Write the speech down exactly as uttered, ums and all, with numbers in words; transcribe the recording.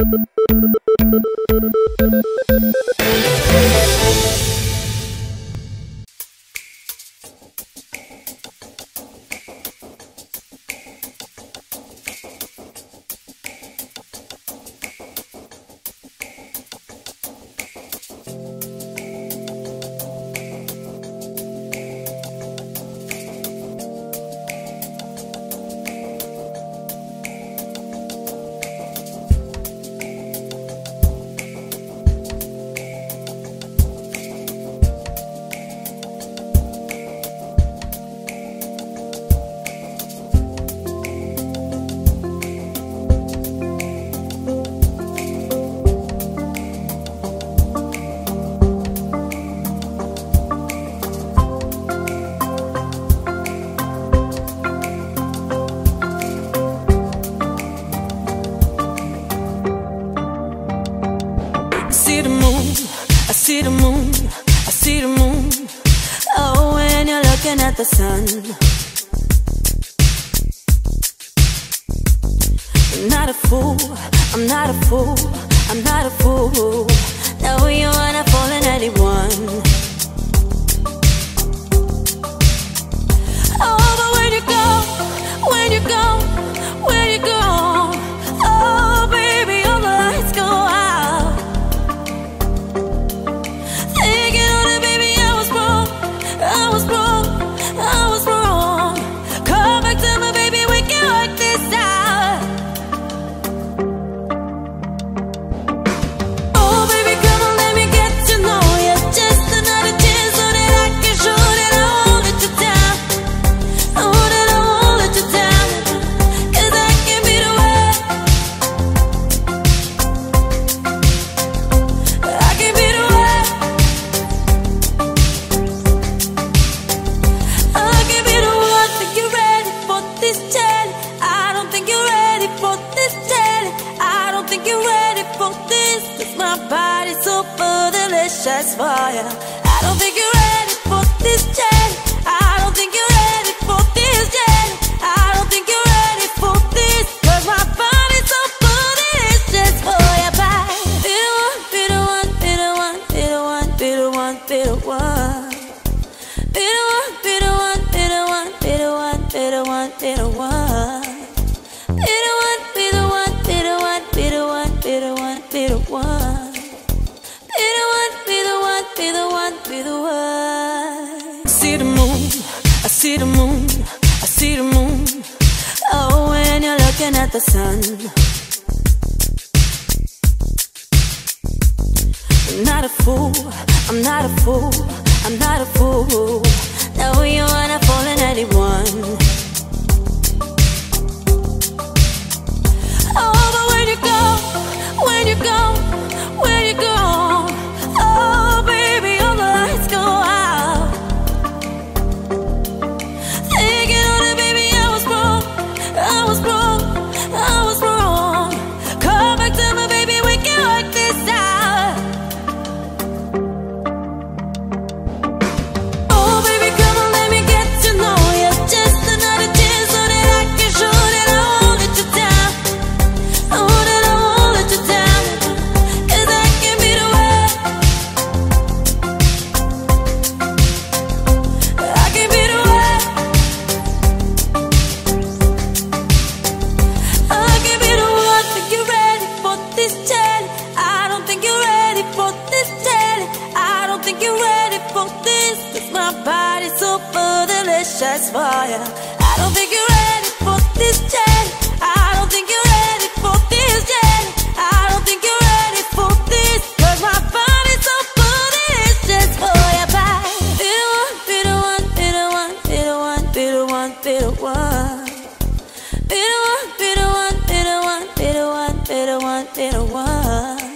I see the moon, I see the moon. Oh, when you're looking at the sun. I'm not a fool, I'm not a fool, I'm not a fool. No, you wanna fall in anyone. Oh, but when you go, when you go, when you go, oh, baby, all the lights go out. Thinking on it, baby, I was wrong, I was wrong, I was wrong. Come back to me, baby, we can work this out. Oh, baby, come on, let me get to know you. Just another chance so that I can show that I won't let you down. Oh, that I won't let you down. 'Cause I can be the one, I can be the one, I can be the one. Think you're ready for this jelly? I don't think you're ready for this jelly. I don't think you're ready for this. 'Cause my body's super delicious for you. I don't think you're ready for this jelly. I don't think you're ready for this jelly. I don't think you're ready for this. 'Cause my body's super delicious for you. Bye. Be the one, be the one, be the one, be the one, be the one, be the one. Be the one, be the one, be the one, be the one, be the one, be the one. Be the one, be the one, be the one, be the one, be the one, be the one, be the one, be the one, be the one. I see the moon, I see the moon, I see the moon. Oh, when you're looking at the sun. I'm not a fool, I'm not a fool, I'm not a fool. No, you wanna fall in anyone. Oh, but when you go, when you go, when you go, oh, baby, all the lights go out. Thinking on it, baby, I was wrong, I was wrong, I was wrong. Come back to me, baby, we can work this out. Oh, baby, come on, let me get to know you. Just another chance so that I can show that I won't let you down. Oh, that I won't let you down. 'Cause I can be the one, I can be the one, I can be the one. Think you're ready for this jelly? I don't think you're ready for this jelly. I don't think you're ready for this. 'Cause my body's super delicious for you. I don't think you're ready for this jelly. I don't think you're ready for this jelly. I don't think you're ready for this. 'Cause my body's super delicious for you. Bye. Be the one, be the one, be the one, be the one, be the one, be the one, be the one, be the one, be the one, be the one, be the one, be the one.